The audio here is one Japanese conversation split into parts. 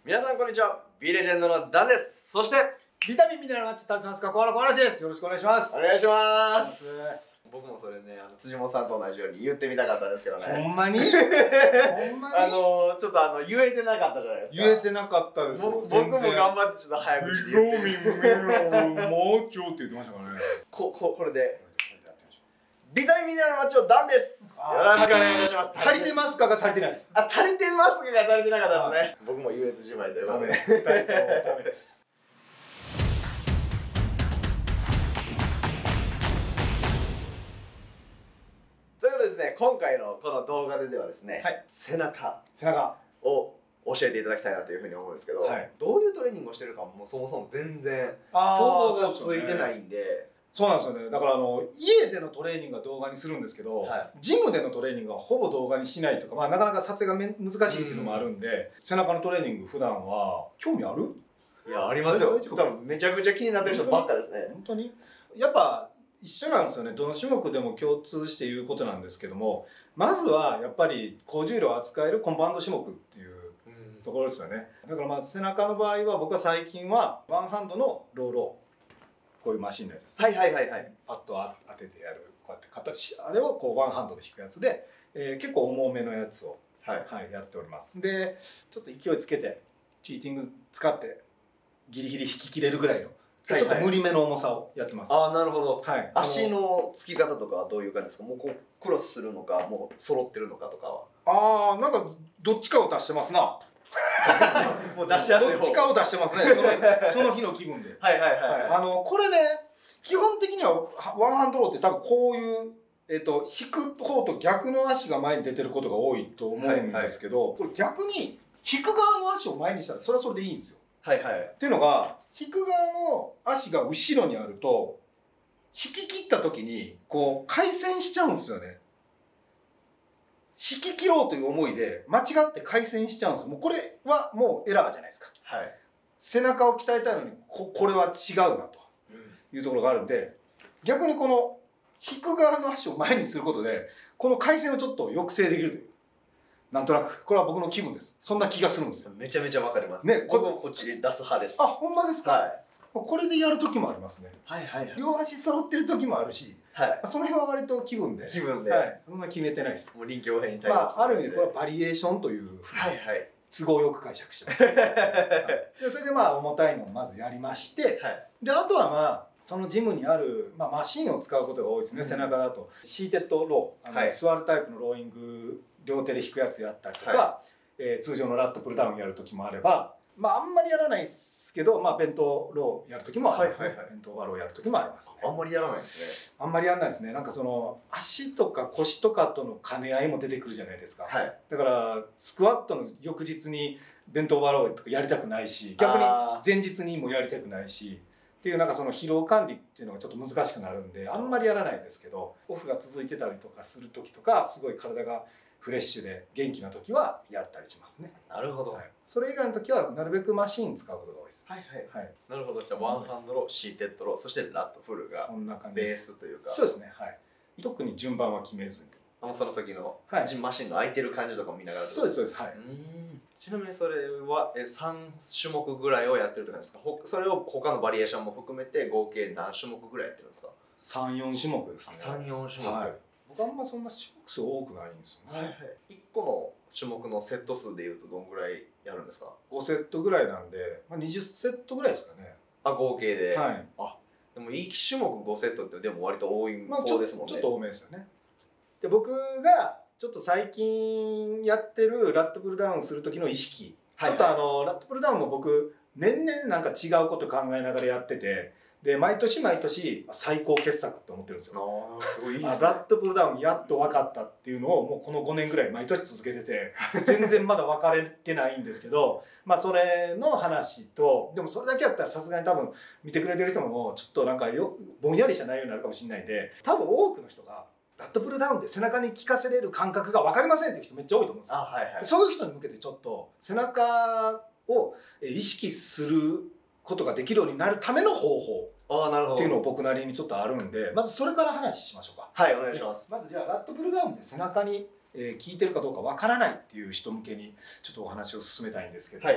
皆さんこんにちは。B レジェンドのダンです。そしてビタミンミネラルマッチ食べてますか？小原です。よろしくお願いします。 お願いします。僕もそれね、辻本さんと同じように言ってみたかったんですけどね。 ほんまに？ほんまに？ ちょっと言えてなかったじゃないですか。 言えてなかったです。 僕も頑張ってちょっと早口で言って。 ビタミンミネラルマッチって言ってましたからね。 これで。ビタミンミネラルマッチダンです。よろしくお願いいたします。 足りてますかが足りてないです。 足りてますかが足りてなかったですね。僕も優越自慢ということで。 ダメです。 ということでですね、今回のこの動画ではですね、背中を教えていただきたいなというふうに思うんですけど、どういうトレーニングをしてるかもそもそも全然想像がついてないんで。 そうなんですよね。だから家でのトレーニングは動画にするんですけど、ジムでのトレーニングはほぼ動画にしないとか、なかなか撮影が難しいっていうのもあるんで、背中のトレーニング普段は興味ある？ いや、ありますよ。多分めちゃくちゃ気になってる人ばっかですね。 本当に？やっぱ一緒なんですよね。どの種目でも共通して言うことなんですけども、まずはやっぱり高重量を扱えるコンバウンド種目っていうところですよね。だから背中の場合は僕は最近はワンハンドのローロー。こういうマシンのやつです。パッと当ててやる。こうやって形、あれをこうワンハンドで引くやつで、結構重めのやつを、やっております。で、ちょっと勢いつけて、チーティング使って、ギリギリ引き切れるぐらいの、ちょっと無理めの重さをやってます。 ああ、なるほど。足のつき方とかはどういう感じですか？もうこうクロスするのか、もう揃ってるのかとかは。 ああ、なんかどっちかを出してますな。 もう出しやすい方。 どっちかを出してますね。その日の気分で。これね、基本的にはワンハンドローって多分こういう引く方と逆の足が前に出てることが多いと思うんですけど、これ逆に引く側の足を前にしたらそれはそれでいいんですよ。っていうのが引く側の足が後ろにあると引き切った時にこう回旋しちゃうんですよね。引き切ろうという思いで間違って回旋しちゃうんです。もうこれはもうエラーじゃないですか。背中を鍛えたいのにこれは違うなというところがあるんで、逆にこの引く側の足を前にすることでこの回旋をちょっと抑制できるという、なんとなくこれは僕の気分です。そんな気がするんですよ。 めちゃめちゃわかりますね。僕もこっちで出す派です。 あ、ほんまですか？これでやる時もありますね。両足揃ってる時もあるし、その辺は割と気分で。そんな決めてないです。 もう臨機応変に対応して。 ある意味でこれはバリエーションという都合よく解釈してます。それで重たいのをまずやりまして、であとはそのジムにあるマシンを使うことが多いですね。背中だとシーテッドロー、座るタイプのローイング、両手で引くやつやったりとか、通常のラットプルダウンやる時もあれば、あんまりやらないですけど、ベントローやる時もありますね。ベントオーバーローやる時もありますね。 あんまりやらないですね。 あんまりやらないですね。なんか足とか腰とかとの兼ね合いも出てくるじゃないですか。だからスクワットの翌日にベントオーバーローとかやりたくないし、逆に前日にもやりたくないしっていう、なんか疲労管理っていうのがちょっと難しくなるんであんまりやらないですけど、オフが続いてたりとかする時とか、すごい体がフレッシュで元気な時はやったりしますね。 なるほど。 それ以外の時はなるべくマシン使うことが多いです。 なるほど。じゃあワンハンドロー、シーテッドロー、そしてラットフルがベースというか。 そうですね。特に順番は決めずに。 その時のマシンの空いてる感じとかも見ながら。 そうです。 ちなみにそれは3種目ぐらいをやってるって感じですか？それを他のバリエーションも含めて合計何種目ぐらいやってるんですか ？3、4種目ですね。 3、4種目。 僕あんまそんな種目数多くないんですよね。 1個の種目のセット数でいうとどんぐらいやるんですか ？5セットぐらいなんで、20セットぐらいですかね。 合計で。でも1種目5セットってでも割と多い方ですもんね。 ちょっと多めですよね。で、僕がちょっと最近やってるラットプルダウンする時の意識、ちょっとラットプルダウンも僕年々なんか違うこと考えながらやってて、で毎年最高傑作って思ってるんですよ。 すごいいいですね。 ラットプルダウンやっと分かったっていうのをもうこの5年ぐらい毎年続けてて、全然まだ分かれてないんですけど、それの話と、でもそれだけやったらさすがに多分見てくれてる人もちょっとなんかぼんやりした内容になるかもしれないんで、多分多くの人がラットプルダウンで背中に効かせれる感覚が分かりませんっていう人めっちゃ多いと思うんですよ。そういう人に向けてちょっと背中を意識することができるようになるための方法っていうのを僕なりにちょっとあるんで、まずそれから話しましょうか。 はい、お願いします。 まずじゃあラットプルダウンで背中に効いてるかどうかわからないっていう人向けにちょっとお話を進めたいんですけど、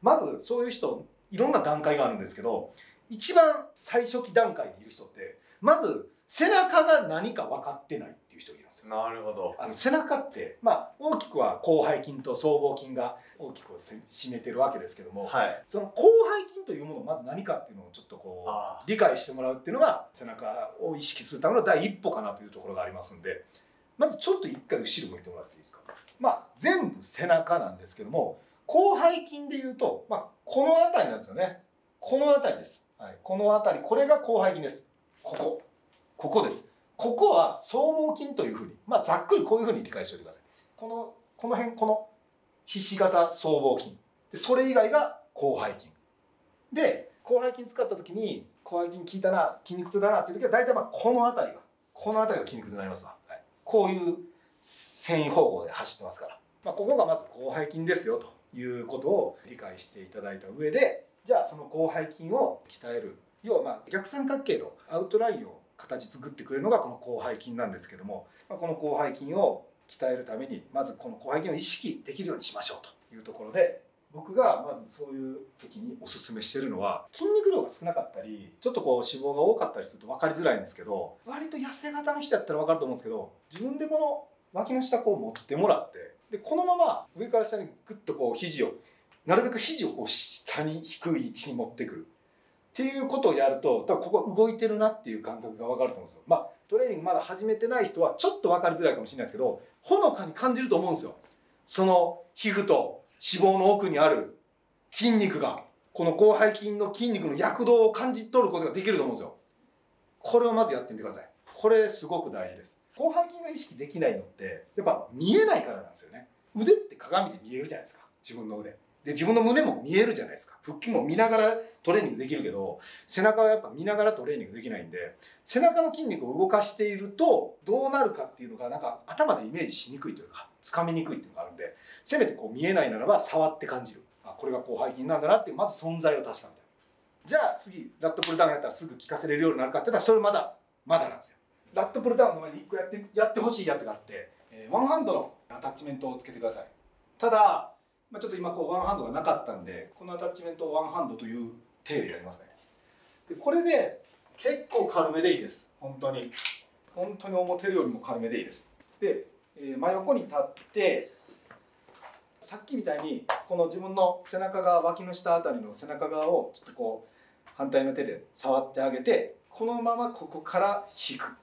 まずそういう人いろんな段階があるんですけど、一番最初期段階にいる人ってまず背中が何か分かってないっていう人がいるんですよ。 なるほど。 背中って大きくは広背筋と僧帽筋が大きく占めてるわけですけども、はい、その広背筋というものをまず何かっていうのをちょっと理解してもらうっていうのが背中を意識するための第一歩かなというところがありますんで、まずちょっと一回後ろ向いてもらっていいですか。全部背中なんですけども、広背筋でいうと、この辺りなんですよね。この辺りです。はい、この辺り、これが広背筋です。ここです。ここは僧帽筋というふうに、ざっくりこういうふうに理解しておいてください。この辺、このひし形僧帽筋で、それ以外が広背筋で、広背筋使った時に広背筋効いたな、筋肉痛だなっていう時は大体この辺りが筋肉痛になりますわ。はい、こういう繊維方向で走ってますから、ここがまず広背筋ですよということを理解していただいた上で、じゃあその広背筋を鍛える、要は逆三角形のアウトラインを形作ってくれるのがこの広背筋なんですけども、この広背筋を鍛えるためにまずこの広背筋を意識できるようにしましょうというところで、僕がまずそういう時におすすめしてるのは、筋肉量が少なかったりちょっと脂肪が多かったりすると分かりづらいんですけど、割と痩せ型の人やったら分かると思うんですけど、自分でこの脇の下持ってもらって、でこのまま上から下にグッと肘をなるべく肘を下に低い位置に持ってくるっていうことをやると、多分ここ動いてるなっていう感覚が分かると思うんですよ。トレーニングまだ始めてない人はちょっと分かりづらいかもしれないですけど、ほのかに感じると思うんですよ。その皮膚と脂肪の奥にある筋肉が、この広背筋の筋肉の躍動を感じ取ることができると思うんですよ。これをまずやってみてください。これすごく大事です。広背筋が意識できないのってやっぱ見えないからなんですよね。腕って鏡で見えるじゃないですか、自分の腕で。自分の胸も見えるじゃないですか。腹筋も見ながらトレーニングできるけど、背中はやっぱ見ながらトレーニングできないんで、背中の筋肉を動かしているとどうなるかっていうのが頭でイメージしにくいというか、つかみにくいっていうのがあるんで、せめて見えないならば触って感じる。これが広背筋なんだなっていう、まず存在を確かめた。じゃあ次ラットプルダウンやったらすぐ効かせれるようになるかって言ったら、それまだなんですよ。ラットプルダウンの前に1個やってほしいやつがあって、ワンハンドのアタッチメントをつけてください。ただちょっと今ワンハンドがなかったんで、このアタッチメントをワンハンドという体でやりますね。でこれで結構軽めでいいです。本当に思ってるよりも軽めでいいです。で、真横に立って、さっきみたいにこの自分の背中側、脇の下あたりの背中側をちょっと反対の手で触ってあげて、このままここから引く。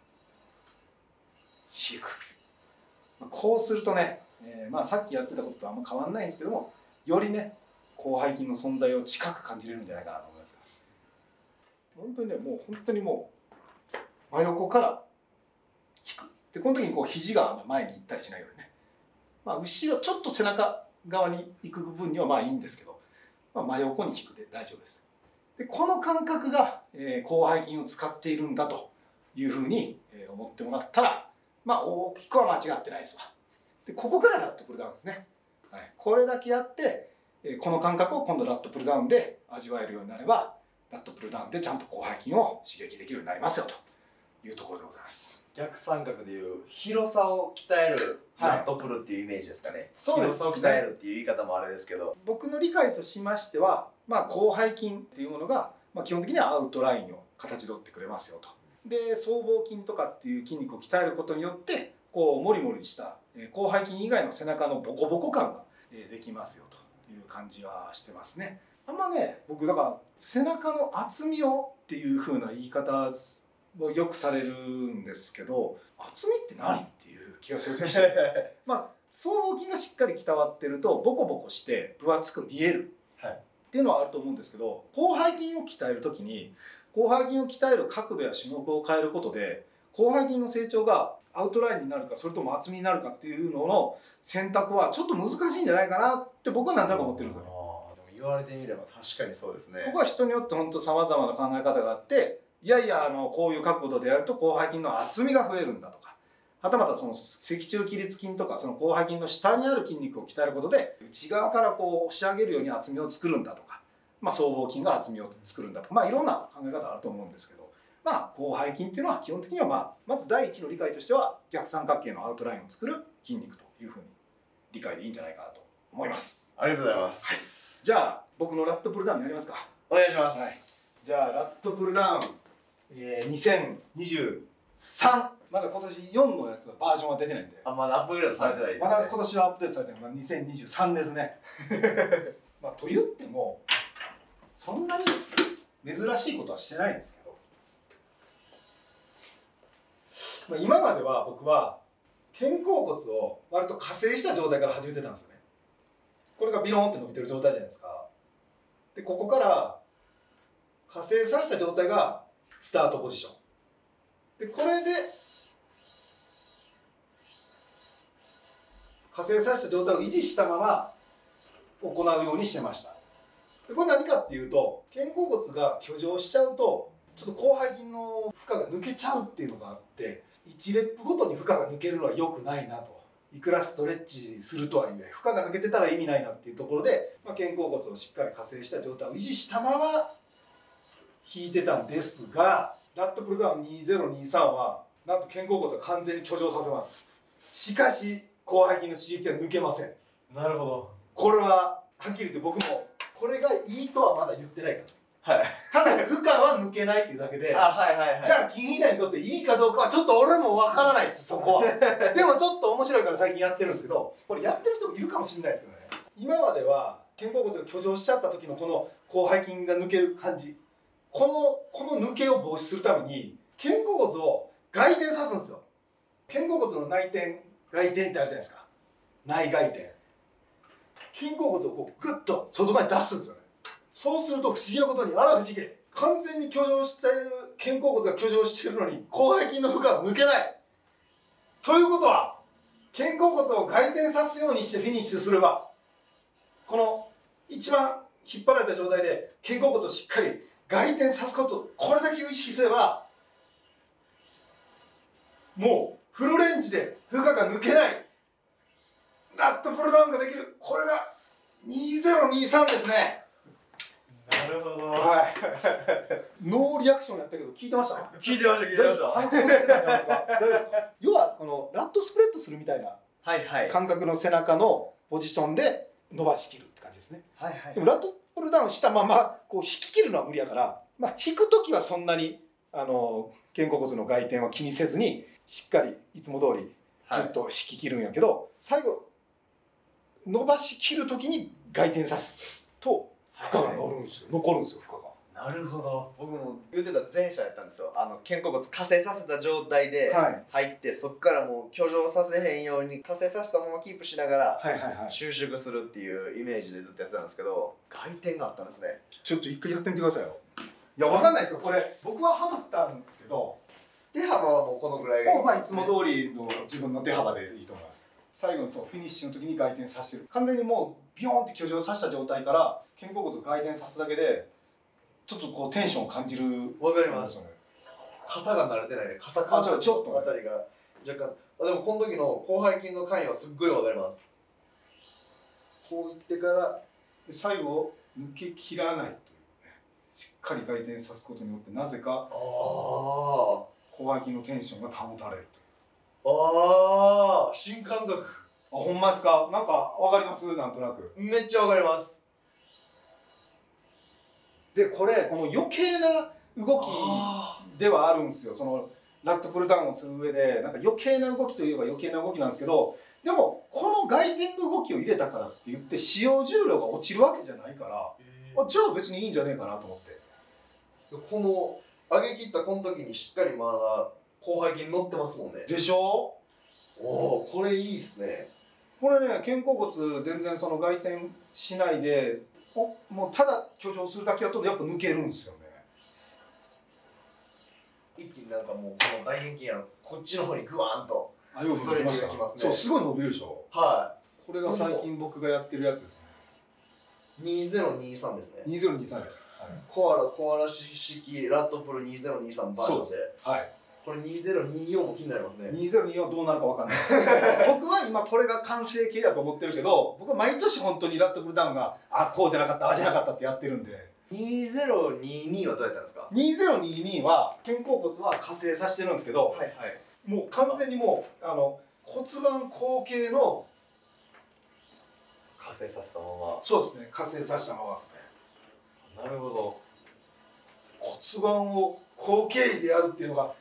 こうするとね、さっきやってたこととあんま変わんないんですけども、よりね広背筋の存在を近く感じれるんじゃないかなと思います。本当にもう真横から引く。でこの時に肘が前に行ったりしないようにね、後ろちょっと背中側に行く分にはいいんですけど、真横に引くで大丈夫です。でこの感覚が、広背筋を使っているんだというふうに思ってもらったら、大きくは間違ってないですわ。でここからラットプルダウンですね。はい、これだけやって、この感覚を今度ラットプルダウンで味わえるようになれば、ラットプルダウンでちゃんと広背筋を刺激できるようになりますよというところでございます。 逆三角でいう広さを鍛えるラットプルっていうイメージですかね。 そうですね。 広さを鍛えるっていう言い方もあれですけど、 僕の理解としましては、広背筋っていうものが、基本的にはアウトラインを形取ってくれますよと。で僧帽筋とかっていう筋肉を鍛えることによって、モリモリした広背筋以外の背中のボコボコ感ができますよという感じはしてますね。僕だから背中の厚みをっていう風な言い方をよくされるんですけど、厚みって何っていう気がするんですよ。僧帽筋がしっかり鍛わってるとボコボコして分厚く見えるっていうのはあると思うんですけど、広背筋を鍛える時に広背筋を鍛える角度や種目を変えることで、広背筋の成長がアウトラインになるか、それとも厚みになるかっていうのの選択はちょっと難しいんじゃないかなって僕は何となく思ってるんですよね。 でも言われてみれば確かにそうですね。 ここは人によって本当様々な考え方があって、こういう角度でやると広背筋の厚みが増えるんだとか、はたまたその脊柱起立筋とかその広背筋の下にある筋肉を鍛えることで内側から押し上げるように厚みを作るんだとか、僧帽筋が厚みを作るんだとか、いろんな考え方あると思うんですけど、広背筋っていうのは基本的にはまず第一の理解としては逆三角形のアウトラインを作る筋肉というふうに理解でいいんじゃないかなと思います。 ありがとうございます。 じゃあ僕のラットプルダウンやりますか。 お願いします。 じゃあラットプルダウン、2023、まだ今年4のやつはバージョンは出てないんで。 まだアップグレードされてないですね。 まだ今年はアップデートされてない。2023ですね。と言ってもそんなに珍しいことはしてないんですけど、今までは僕は肩甲骨を割と加勢した状態から始めてたんですよね。これがビローンって伸びてる状態じゃないですか。でここから加勢させた状態がスタートポジションで、これで加勢させた状態を維持したまま行うようにしてました。でこれ何かっていうと、肩甲骨が挙上しちゃうとちょっと広背筋の負荷が抜けちゃうっていうのがあって、1レップごとに負荷が抜けるのは良くないなと。いくらストレッチするとはいえ負荷が抜けてたら意味ないなっていうところで、肩甲骨をしっかり加勢した状態を維持したまま引いてたんですが、ラットプルダウン2023はなんと肩甲骨を完全に挙上させます。しかし広背筋の刺激は抜けません。 なるほど。 これははっきり言って僕もこれがいいとはまだ言ってないから。 はい、 ただ負荷は抜けないっていうだけで、じゃあ筋肥大にとっていいかどうかはちょっと俺もわからないです、そこは。でもちょっと面白いから最近やってるんですけど、これやってる人もいるかもしれないですけどね。今までは肩甲骨が挙上しちゃった時のこの広背筋が抜ける感じ、この抜けを防止するために肩甲骨を外転さすんですよ。肩甲骨の内転外転ってあるじゃないですか。内外転。肩甲骨をこうグッと外側に出すんですよね。そうすると不思議なことに、あら不思議、完全に挙上している肩甲骨が挙上しているのに広背筋の負荷が抜けない。ということは肩甲骨を外転さすようにしてフィニッシュすれば、この一番引っ張られた状態で肩甲骨をしっかり外転さすこと、これだけを意識すればもうフルレンジで負荷が抜けないラットプルダウンができる。これが2023ですね。 なるほど。 はい。ノーリアクションやったけど聞いてました？ 聞いてました、聞いてました。 反応してたんじゃないですか？大丈夫ですか？要はこのラットスプレッドするみたいな感覚の背中のポジションで伸ばしきるって感じですね。 はいはい。 でもラットプルダウンしたままこう引き切るのは無理やから、引くときはそんなに肩甲骨の外転は気にせずにしっかりいつも通りギュッと引き切るんやけど、最後伸ばしきるときに外転さすと負荷が乗るんですよ。残るんですよ、負荷が。 なるほど。僕も言ってた前者やったんですよ。肩甲骨加勢させた状態で入って、そこからもう挙上させへんように加勢させたままキープしながら収縮するっていうイメージでずっとやってたんですけど、外転があったんですね。 ちょっと一回やってみてくださいよ。いや、わかんないですよ、これ。僕はハマったんですけど、 手幅はもうこのぐらいがいい。 もういつも通りの自分の手幅でいいと思います。最後のフィニッシュの時に外転させてる。完全にもうビヨーンって挙上させた状態から肩甲骨を外転さすだけでちょっとこうテンションを感じる。 わかります。肩が慣れてないね。肩関節のあたりが若干。でもこの時の広背筋の関与はすっごいわかります。こういってから最後抜けきらないというね。しっかり回転さすことによってなぜか広背筋のテンションが保たれるという。 新感覚。 ほんまですか？なんかわかります？なんとなく。 めっちゃわかります。 でこの余計な動きではあるんですよ。そのラットプルダウンをする上でなんか余計な動きといえば余計な動きなんですけど、でもこの外転の動きを入れたからって言って使用重量が落ちるわけじゃないから、じゃあ別にいいんじゃねえかなと思って。 この上げ切ったこの時にしっかりまだ広背筋乗ってますもんね。 でしょ？ これいいですね。 これね、肩甲骨全然その外転しないでもうただ挙上するだけだとやっぱ抜けるんですよね。 一気になんかもうこの大臀筋やのこっちの方にグワーンとストレッチがきますね。そう、すごい伸びるでしょ。はい。これが最近僕がやってるやつですね。 2023ですね。 2023です。 コアラ式ラットプル2023バージョンで。はい。これ2024も気になりますね。 2024はどうなるかわかんない。僕は今これが完成形だと思ってるけど、僕は毎年本当にラットプルダウンがこうじゃなかったじゃなかったってやってるんで。 2022はどうやったんですか ？2022は肩甲骨は加勢させてるんですけど、もう完全にもう骨盤後傾の活性させたまま。 そうですね、活性させたままですね。 なるほど。 骨盤を後傾でやるっていうのが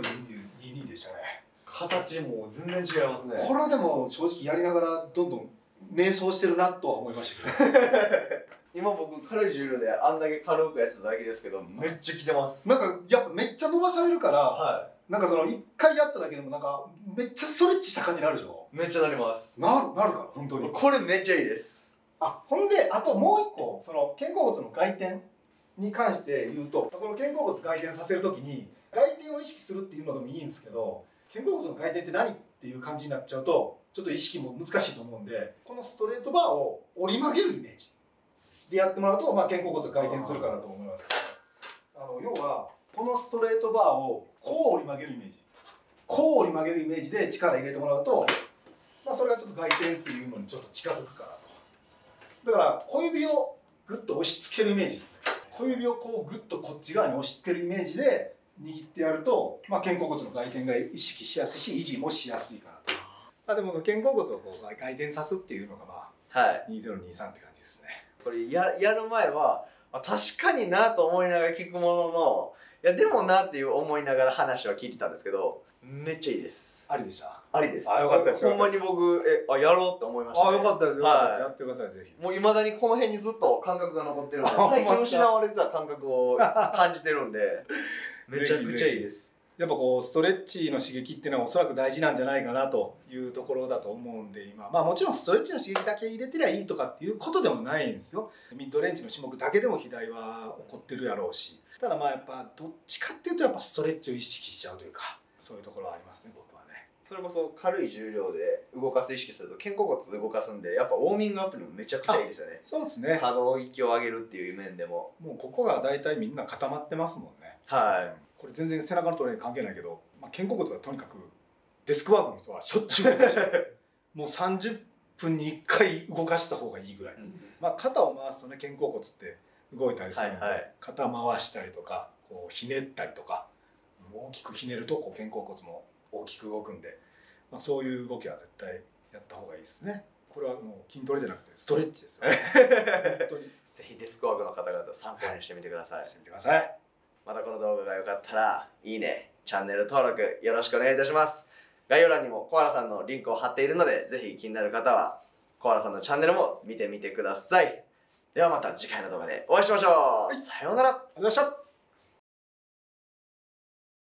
2022でしたね。 形も全然違いますね。 これはでも正直やりながらどんどん迷走してるなとは思いましたけど今僕軽い重量であんだけ軽くやってただけですけど、めっちゃきてます。 なんかやっぱめっちゃ伸ばされるから、はい、なんかその1回やっただけでもなんかめっちゃストレッチした感じになるでしょ。 めっちゃなります。 なるから本当にこれめっちゃいいです。 ほんであともう一個その肩甲骨の外転に関して言うと、この肩甲骨外転させるときに外転を意識するっていうのでもいいんですけど、肩甲骨の外転って何っていう感じになっちゃうとちょっと意識も難しいと思うんで、このストレートバーを折り曲げるイメージでやってもらうと、肩甲骨が外転するかなと思います。要はこのストレートバーをこう折り曲げるイメージ、こう折り曲げるイメージで力入れてもらうと、それがちょっと外転っていうのにちょっと近づくかなと。だから小指をグッと押し付けるイメージですね。小指をこうグッとこっち側に押し付けるイメージで握ってやると、肩甲骨の外転が意識しやすいし維持もしやすいかなと。でも肩甲骨をこう回転さすっていうのが2023って感じですね。 これやる前は確かになと思いながら聞くものの、いやでもなっていう思いながら話は聞いてたんですけど、めっちゃいいです。 ありでした。 ありです。 よかったです。 ほんまに僕やろうって思いましたね。 よかったです。やってくださいぜひ。 もう未だにこの辺にずっと感覚が残ってるんで、最近失われてた感覚を感じてるんでめちゃくちゃいいです。 やっぱこうストレッチの刺激っていうのはおそらく大事なんじゃないかなというところだと思うんで、今もちろんストレッチの刺激だけ入れてりゃいいとかっていうことでもないんですよ。ミッドレンジの種目だけでも肥大は起こってるやろうし、ただやっぱどっちかっていうとやっぱストレッチを意識しちゃうというか、そういうところはありますね、僕はね。 それこそ軽い重量で動かす意識すると肩甲骨動かすんで、やっぱウォーミングアップにもめちゃくちゃいいですよね。 そうですね。 可動域を上げるっていう面でももうここが大体みんな固まってますもんね。 はい、 これ全然背中のトレーニング関係ないけど、肩甲骨はとにかくデスクワークの人はしょっちゅう動かしてもう30分に1回動かした方がいいぐらい、肩を回すとね、肩甲骨って動いたりするんで、肩回したりとかこうひねったりとか、大きくひねると肩甲骨も大きく動くんで、そういう動きは絶対やった方がいいですね。これはもう筋トレじゃなくてストレッチですよね本当にぜひデスクワークの方々参考にしてみてください。 してみてください。 またこの動画が良かったらいいね、チャンネル登録よろしくお願いいたします。概要欄にもコアラさんのリンクを貼っているので、ぜひ気になる方はコアラさんのチャンネルも見てみてください。ではまた次回の動画でお会いしましょう。さようなら。 ありがとうございました。